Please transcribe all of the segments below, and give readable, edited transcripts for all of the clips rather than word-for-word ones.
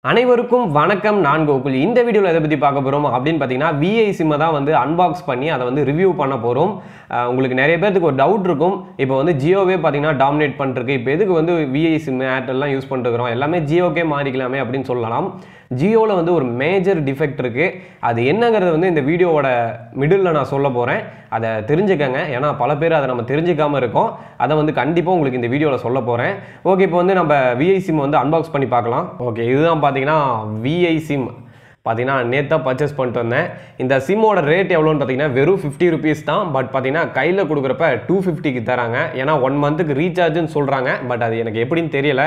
அனைவருக்கும் வணக்கம். நான் கோகுல். இந்த வீடியோவில் எதை பற்றி பார்க்க போகிறோம் அப்படின்னு பார்த்தீங்கன்னா, விஐ சிம்மை தான் வந்து அன்பாக்ஸ் பண்ணி அதை வந்து ரிவ்யூ பண்ண போகிறோம். உங்களுக்கு நிறைய பேருக்கு ஒரு டவுட் இருக்கும். இப்போ வந்து ஜியோவே பார்த்தீங்கன்னா டாமினேட் பண்ணிருக்கு. இப்போ எதுக்கு வந்து விஐ சிம் ஏர்டெல்லாம் யூஸ் பண்ணிருக்கிறோம், எல்லாமே ஜியோக்கே மாறிக்கலாமே அப்படின்னு சொல்லலாம். ஜியோவில் வந்து ஒரு மேஜர் டிஃபெக்ட் இருக்குது. அது என்னங்கிறது வந்து இந்த வீடியோவோட மிடில் நான் சொல்ல போகிறேன். அதை தெரிஞ்சுக்கங்க. ஏன்னா பல பேர் அதை நம்ம தெரிஞ்சுக்காமல் இருக்கோம். அதை வந்து கண்டிப்பாக உங்களுக்கு இந்த வீடியோவில் சொல்ல போகிறேன். ஓகே, இப்போ வந்து நம்ம விஐ சிம் வந்து அன்பாக்ஸ் பண்ணி பார்க்கலாம். ஓகே, இதுதான் பார்த்தீங்கன்னா விஐ சிம். பார்த்தீங்கன்னா நேற்று தான் பர்ச்சேஸ் பண்ணிட்டு வந்தேன். இந்த சிம்மோட ரேட் எவ்வளோன்னு பார்த்தீங்கன்னா வெறும் 50 ருபீஸ் தான். பட் பார்த்தீங்கன்னா கையில் கொடுக்குறப்ப 250க்கு தராங்க. ஏன்னா 1 மந்த்துக்கு ரீசார்ஜுன்னு சொல்கிறாங்க. பட் அது எனக்கு எப்படின்னு தெரியல.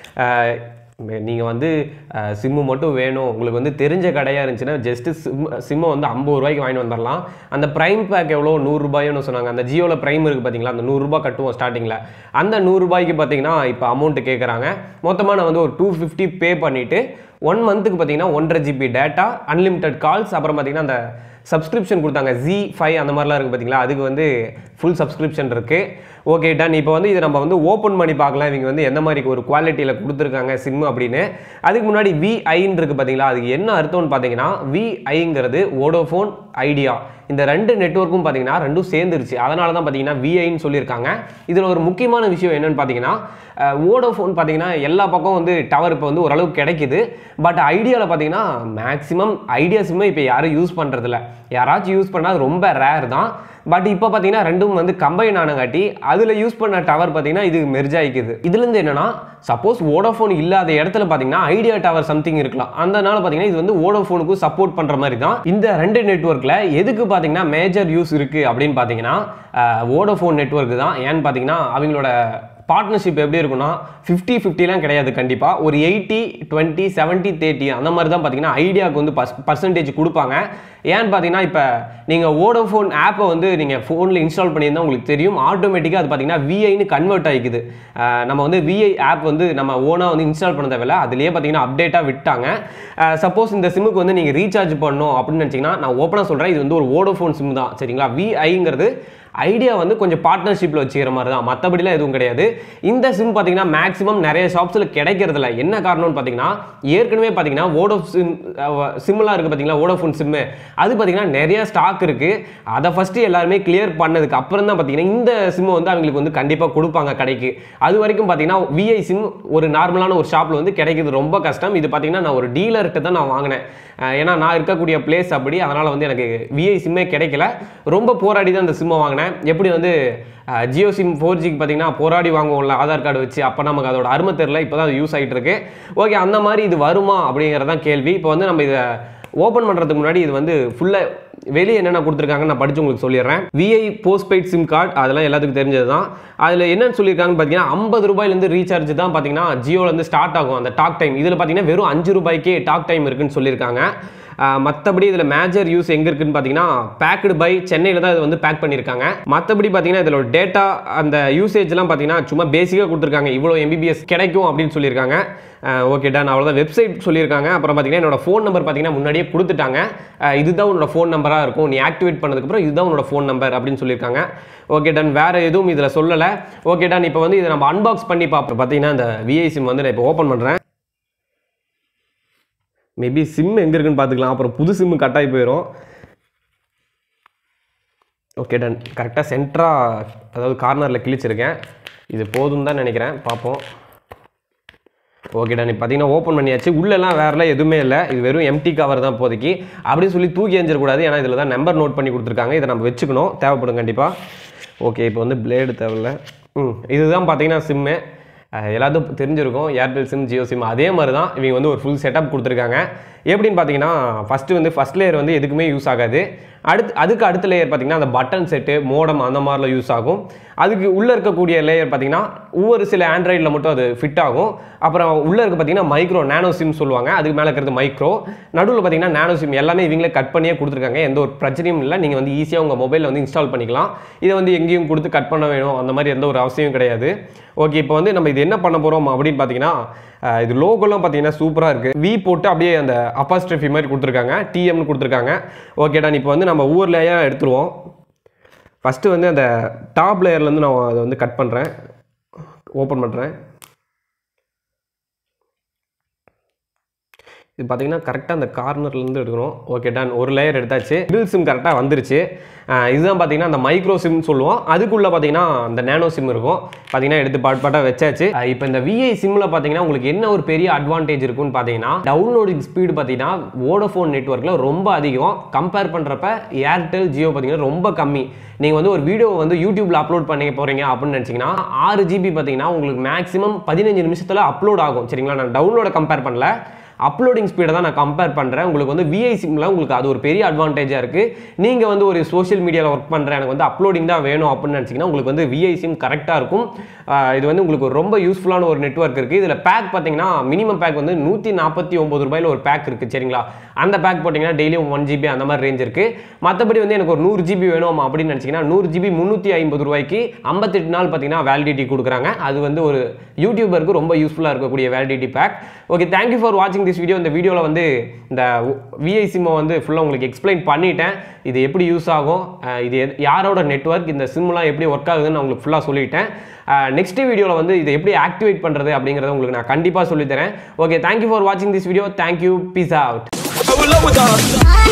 நீங்கள் வந்து சிம்மு மட்டும் வேணும், உங்களுக்கு வந்து தெரிஞ்ச கடையாக இருந்துச்சுன்னா ஜஸ்ட்டு சிம்மை வந்து 50 ரூபாய்க்கு வாங்கிட்டு வந்துடலாம். அந்த ப்ரைம் பேக் எவ்வளோ 100 ரூபாயோன்னு சொன்னாங்க. அந்த ஜியோவில் ப்ரைம் இருக்குது பார்த்தீங்களா, அந்த 100 ரூபா கட்டுவோம் ஸ்டார்டிங்கில். அந்த 100 ரூபாய்க்கு பார்த்தீங்கன்னா இப்போ அமௌண்ட்டு கேட்குறாங்க. மொத்தமாக நான் வந்து ஒரு 250 பே பண்ணிவிட்டு 1 மந்த்துக்கு பார்த்தீங்கன்னா 1.5 GB டேட்டா, அன்லிமிட்டட் கால்ஸ், அப்புறம் பார்த்தீங்கன்னா அந்த சப்ஸ்கிரிப்ஷன் கொடுத்தாங்க Z5 அந்த மாதிரிலாம் இருக்குது பார்த்தீங்களா, அதுக்கு வந்து ஃபுல் சப்ஸ்கிரிப்ஷன் இருக்குது. Okay done. இப்போ வந்து இதை நம்ம வந்து ஓப்பன் பண்ணி பார்க்கலாம், இவங்க வந்து எந்த மாதிரி ஒரு குவாலிட்டியில் கொடுத்துருக்காங்க சிம்மு அப்படின்னு. அதுக்கு முன்னாடி விஐன்னு இருக்குது பார்த்தீங்களா, அதுக்கு என்ன அர்த்தம்னு பார்த்தீங்கன்னா, விஐங்கிறது வோடோஃபோன் ஐடியா. இந்த 2 நெட்வொர்க்கும் பார்த்தீங்கன்னா ரெண்டும் சேர்ந்துருச்சு. அதனால தான் பார்த்தீங்கன்னா விஐன்னு சொல்லியிருக்காங்க. இதில் ஒரு முக்கியமான விஷயம் என்னென்னு பார்த்தீங்கன்னா, வோடோஃபோன் பார்த்தீங்கன்னா எல்லா பக்கம் வந்து டவர் இப்போ வந்து ஓரளவுக்கு கிடைக்குது. பட் ஐடியாவில் பார்த்தீங்கன்னா மேக்ஸிமம் ஐடியா சிம்மை இப்போ யாரும் யூஸ் பண்ணுறதில்ல. யாராச்சும் யூஸ் பண்ணால் அது ரொம்ப ரேர் தான். பட் இப்போ பார்த்தீங்கன்னா ரெண்டும் வந்து கம்பைன் ஆனங்காட்டி அதில் யூஸ் பண்ண டவர் பார்த்தீங்கன்னா இது மெர்ஜ் ஆகிக்குது. இதுலேருந்து என்னன்னா, சப்போஸ் வோடோஃபோன் இல்லாத இடத்துல பார்த்தீங்கன்னா ஐடியா டவர் சம்திங் இருக்கலாம். அதனால பார்த்தீங்கன்னா இது வந்து வோடோஃபோனுக்கு சப்போர்ட் பண்ணுற மாதிரி தான். இந்த 2 நெட்வொர்க்கில் எதுக்கு பார்த்தீங்கன்னா மேஜர் யூஸ் இருக்குது அப்படின்னு பார்த்தீங்கன்னா வோடோஃபோன் நெட்வொர்க் தான். ஏன்னு பார்த்தீங்கன்னா அவங்களோட பார்ட்னர்ஷிப் எப்படி இருக்குன்னா 50-50லாம் கிடையாது. கண்டிப்பாக ஒரு 80-20 70-30 அந்த மாதிரி தான் பார்த்தீங்கன்னா ஐடியாவுக்கு வந்து பர்சன்டேஜ் கொடுப்பாங்க. ஏன்னு பார்த்தீங்கன்னா இப்போ நீங்கள் வோடோஃபோன் ஆப்பை வந்து நீங்கள் ஃபோனில் இன்ஸ்டால் பண்ணியிருந்தால் உங்களுக்கு தெரியும், ஆட்டோமேட்டிக்காக அது பார்த்தீங்கன்னா விஐன்னு கன்வெர்ட் ஆகிக்குது. நம்ம வந்து விஐ ஆப் வந்து நம்ம ஓனாக வந்து இன்ஸ்டால் பண்ண தேவையில்ல, அதுலேயே பார்த்தீங்கன்னா அப்டேட்டாக விட்டாங்க. சப்போஸ் இந்த சிம்முக்கு வந்து நீங்கள் ரீசார்ஜ் பண்ணணும் அப்படின்னு நினச்சிங்கன்னா, நான் ஓப்பனாக சொல்கிறேன், இது வந்து ஒரு வோடோஃபோன் சிம் தான். சரிங்களா? விஐங்கிறது ஐடியா வந்து கொஞ்சம் பார்ட்னர்ஷிப்பில் வச்சுக்கிற மாதிரி தான், மற்றபடிலாம் எதுவும் கிடையாது. இந்த சிம் பார்த்தீங்கன்னா மேக்ஸிமம் நிறைய ஷாப்ஸில் கிடைக்கிறதில்ல. என்ன காரணம்னு பார்த்தீங்கன்னா, ஏற்கனவே பார்த்தீங்கன்னா சிம்லாம் இருக்குது பார்த்தீங்களா, வோடோஃபோன் சிம்மு, அது பார்த்தீங்கன்னா நிறைய ஸ்டாக் இருக்குது. அதை ஃபஸ்ட்டு எல்லாருமே கிளியர் பண்ணதுக்கு அப்புறம் தான் பார்த்தீங்கன்னா இந்த சிம்மை வந்து அவங்களுக்கு வந்து கண்டிப்பாக கொடுப்பாங்க கடைக்கு. அது வரைக்கும் பார்த்தீங்கன்னா விஐ சிம் ஒரு நார்மலான ஒரு ஷாப்பில் வந்து கிடைக்கிறது ரொம்ப கஷ்டம். இது பார்த்தீங்கன்னா நான் ஒரு டீலர்கிட்ட தான் நான் வாங்கினேன். ஏன்னா நான் இருக்கக்கூடிய பிளேஸ் அப்படி, அதனால் வந்து எனக்கு விஐ சிம்மே கிடைக்கல. ரொம்ப போராடி தான் இந்த சிம்மை வாங்கினேன். எப்படி வந்து ஜியோ சிம் 4Gக்கு பார்த்தீங்கன்னா போராடி வாங்குவோம்ல ஆதார் கார்டு வச்சு, அப்போ நமக்கு அதோட அருமை தெரியல, இப்போ தான் அது யூஸ் ஆகிட்டு இருக்கு. ஓகே, அந்த மாதிரி இது வருமா அப்படிங்கிறதான் கேள்வி. இப்போ வந்து நம்ம இதை ஓப்பன் பண்ணுறதுக்கு முன்னாடி இது வந்து ஃபுல்லாக வெளியே என்னென்ன கொடுத்துருக்காங்கன்னு நான் படித்து உங்களுக்கு சொல்லிடுறேன். விஐ போஸ்ட்பெய்ட் சிம் கார்டு, அதெல்லாம் எல்லாத்துக்கும் தெரிஞ்சது தான். அதில் என்னென்னு சொல்லியிருக்காங்கன்னு பார்த்தீங்கன்னா 50 ரூபாயிலேருந்து ரீசார்ஜ் தான் பார்த்தீங்கன்னா ஜியோலேருந்து ஸ்டார்ட் ஆகும் அந்த டாக் டைம். இதில் பார்த்தீங்கன்னா வெறும் 5 ரூபாய்க்கே டாக் டைம் இருக்குன்னு சொல்லியிருக்காங்க. மற்றபடி இதில் மேஜர் யூஸ் எங்கே இருக்குன்னு பார்த்தீங்கன்னா பேக்டு பை சென்னையில் தான் இது வந்து பேக் பண்ணியிருக்காங்க. மற்றபடி பார்த்தீங்கன்னா இதில் டேட்டா அந்த யூசேஜ்லாம் பார்த்தீங்கன்னா சும்மா பேசிக்காக கொடுத்துருக்காங்க, இவ்வளோ MBPS கிடைக்கும் அப்படின்னு சொல்லியிருக்காங்க. ஓகே டன், அவ்வளோதான். வெப்சைட் சொல்லியிருக்காங்க. அப்புறம் பார்த்தீங்கன்னா என்னோட ஃபோன் நம்பர் பார்த்தீங்கன்னா முன்னாடியே கொடுத்துட்டாங்க. இதுதான் உன்னோட ஃபோன் நம்பராக இருக்கும், நீ ஆக்டிவேட் பண்ணதுக்கப்புறம் இதுதான் உன்னோட ஃபோன் நம்பர் அப்படின்னு சொல்லியிருக்காங்க. ஓகே டன், வேறு எதுவும் இதில் சொல்லலை. ஓகே டன், இப்போ வந்து இதை நம்ம அன்பாக்ஸ் பண்ணி பார்ப்போம். பார்த்தீங்கன்னா இந்த விஐ சிம் வந்து நான் இப்போ ஓப்பன் பண்ணுறேன். மேபி சிம் எங்கே இருக்குன்னு பார்த்துக்கலாம், அப்புறம் புது சிம்மு கட்டாகி போயிடும். ஓகே டன், கரெக்டாக சென்டராக அதாவது கார்னரில் கிழிச்சிருக்கேன். இது போதும் தான் நினைக்கிறேன், பார்ப்போம். ஓகே டன், இப்போ பார்த்தீங்கன்னா ஓப்பன் பண்ணியாச்சு. உள்ளெல்லாம் வேறெல்லாம் எதுவுமே இல்லை, இது வெறும் எம்டி கவர் தான் இப்போதைக்கு. அப்படின்னு சொல்லி தூக்கி எறிஞ்சிடக்கூடாது, ஏன்னா இதில் தான் நம்பர் நோட் பண்ணி கொடுத்துருக்காங்க. இதை நம்ம வச்சுக்கணும், தேவைப்படும் கண்டிப்பாக. ஓகே, இப்போ வந்து பிளேடு தேவையில்லை. இதுதான் பார்த்தீங்கன்னா சிம்மு. எல்லாத்துக்கும் தெரிஞ்சிருக்கும், ஏர்டெல் சிம், ஜியோ சிம் அதே மாதிரி தான். இவங்க வந்து ஒரு ஃபுல் செட்டப் கொடுத்துருக்காங்க. எப்படின்னு பார்த்தீங்கன்னா ஃபஸ்ட் லேயர் வந்து எதுக்குமே யூஸ் ஆகாது. அதுக்கு அடுத்த லேயர் பார்த்தீங்கன்னா அந்த பட்டன் செட்டு, மோடம் அந்த மாதிரிலாம் யூஸ் ஆகும். அதுக்கு உள்ளே இருக்கக்கூடிய லேயர் பார்த்தீங்கன்னா ஒவ்வொரு சில ஆண்ட்ராய்டில் மட்டும் அது ஃபிட் ஆகும். அப்புறம் உள்ளே இருக்க பார்த்தீங்கன்னா மைக்ரோ நேனோ சிம் சொல்லுவாங்க, அதுக்கு மேலே இருக்கிறது மைக்ரோ, நடுவில் பார்த்தீங்கன்னா நேனோ சிம். எல்லாமே இவங்களே கட் பண்ணியே கொடுத்துருக்காங்க, எந்த ஒரு பிரச்சனையும் இல்லை. நீங்கள் வந்து ஈஸியாக உங்கள் மொபைலில் வந்து இன்ஸ்டால் பண்ணிக்கலாம். இதை வந்து எங்கேயும் கொடுத்து கட் பண்ண வேணும் அந்த மாதிரி எந்த ஒரு அவசியம் கிடையாது. ஓகே, இப்போ வந்து நம்ம இது என்ன பண்ண போகிறோம் அப்படின்னு பார்த்தீங்கன்னா, இது லோகோலாம் பார்த்தீங்கன்னா சூப்பராக இருக்குது. வி போட்டு அப்படியே அந்த அப்பாஸ்ட்ரஃபி மாதிரி கொடுத்துருக்காங்க, டிஎம்னு கொடுத்துருக்காங்க. ஓகேடா, இப்போ வந்து நம்ம ஒவ்வொரு லேயராக எடுத்துருவோம். ஃபஸ்ட்டு வந்து அந்த டாப் லேயர்லேருந்து நான் அதை வந்து கட் பண்ணுறேன், ஓப்பன் பண்ணுறேன். இது பார்த்தீங்கன்னா கரெக்டாக அந்த கார்னர்லேருந்து எடுக்கணும். ஓகே டன், ஒரு லேயர் எடுத்தாச்சு. டியூல் சிம் கரெக்டாக வந்துருச்சு. இதுதான் பார்த்தீங்கன்னா அந்த மைக்ரோ சிம் சொல்லுவோம். அதுக்குள்ளே பார்த்தீங்கன்னா அந்த நேனோ சிம் இருக்கும். பார்த்தீங்கன்னா எடுத்து பாட்டாக வச்சாச்சு. இப்போ இந்த விஐ சிம்மில் பார்த்தீங்கன்னா உங்களுக்கு என்ன ஒரு பெரிய அட்வான்டேஜ் இருக்குன்னு பார்த்தீங்கன்னா டவுன்லோடிங் ஸ்பீடு பார்த்தீங்கன்னா வோடஃபோன் நெட்வொர்க்கில் ரொம்ப அதிகம். கம்பேர் பண்ணுறப்ப ஏர்டெல் ஜியோ பார்த்தீங்கன்னா ரொம்ப கம்மி. நீங்கள் வந்து ஒரு வீடியோ வந்து யூடியூப்பில் அப்லோட் பண்ணி போகிறீங்க அப்படின்னு நினச்சிங்கன்னா 6 GB பார்த்தீங்கன்னா உங்களுக்கு மேக்ஸிமம் 15 நிமிஷத்தில் அப்லோட் ஆகும். சரிங்களா, நான் டவுன்லோட கம்பேர் பண்ணல, அப்லோடிங் ஸ்பீடை தான் நான் கம்பேர் பண்ணுறேன். உங்களுக்கு வந்து விஐ சிம்மில் உங்களுக்கு அது ஒரு பெரிய அட்வான்டேஜாக இருக்குது. நீங்கள் வந்து ஒரு சோஷியல் மீடியாவில் ஒர்க் பண்ணுறேன், எனக்கு வந்து அப்லோடிங் தான் வேணும் அப்படின்னு நினச்சிங்கன்னா உங்களுக்கு வந்து விஐ சிம் கரெக்டாக இருக்கும். இது வந்து உங்களுக்கு ரொம்ப யூஸ்ஃபுல்லான ஒரு நெட்வொர்க் இருக்குது. இதில் பேக் பார்த்தீங்கன்னா மினிமம் பேக் வந்து 149 ரூபாயில் ஒரு பேக் இருக்குது. சரிங்களா, அந்த பேக் போட்டிங்கன்னா டெய்லியும் 1 GB அந்த மாதிரி ரேஞ்ச் இருக்குது. மற்றபடி வந்து எனக்கு ஒரு 100 GB வேணும் அப்படின்னு நினச்சிங்கன்னா 100 GB 350 ரூபாய்க்கு 58 நாள் பார்த்தீங்கன்னா வேலிடிட்டி கொடுக்குறாங்க. அது வந்து ஒரு யூடியூபருக்கு ரொம்ப யூஸ்ஃபுல்லாக இருக்கக்கூடிய validity pack. Okay, thank you for வாட்சிங் திஸ் வீடியோ. இந்த வீடியோவில் வந்து இந்த விஐ சிம்மை வந்து ஃபுல்லாக உங்களுக்கு எக்ஸ்பிளைன் பண்ணிட்டேன். இது எப்படி யூஸ் ஆகும், இது யாரோட நெட்வொர்க், இந்த சிம்லாம் எப்படி ஒர்க் ஆகுதுன்னு நான் உங்களுக்கு ஃபுல்லாக சொல்லிட்டேன். நெக்ஸ்ட் வீடியோவில் வந்து இதை எப்படி ஆக்டிவேட் பண்ணுறது அப்படிங்கிறத உங்களுக்கு நான் கண்டிப்பாக சொல்லித்தரேன். ஓகே, தேங்க்யூ ஃபார் வாட்சிங் this video. Thank you, peace out.